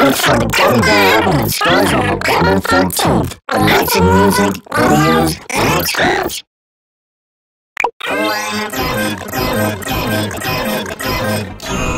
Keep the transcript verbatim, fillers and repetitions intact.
tuned for the Gummy album and scores on November thirteenth. Relaxing music, videos, and extras. Oh,